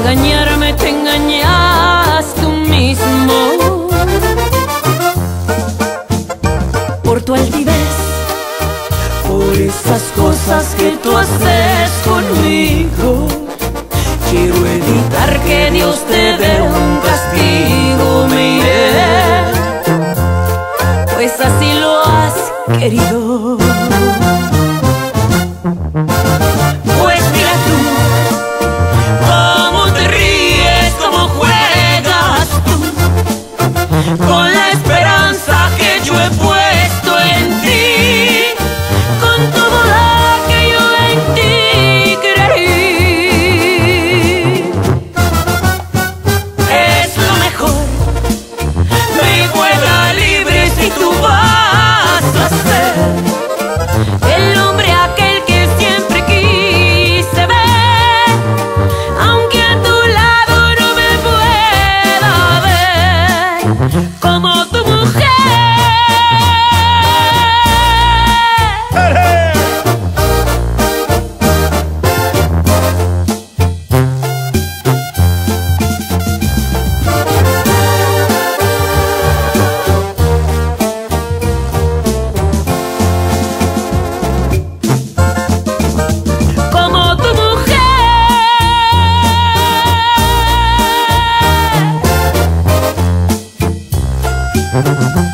engañarme te engañas tú mismo. Por tu altivez, por esas cosas que tú haces conmigo, quiero evitar que Dios te dé un castigo. Me iré, pues así lo has querido. Pues mira tú, cómo te ríes, cómo juegas tú, con la esperanza que yo he puesto en ti, con todo lo que yo en ti creí. Es lo mejor, me vuela libre si tú vas a ser el hombre aquel que siempre quise ver, aunque a tu lado no me pueda ver como tu mujer. Como tu mujer.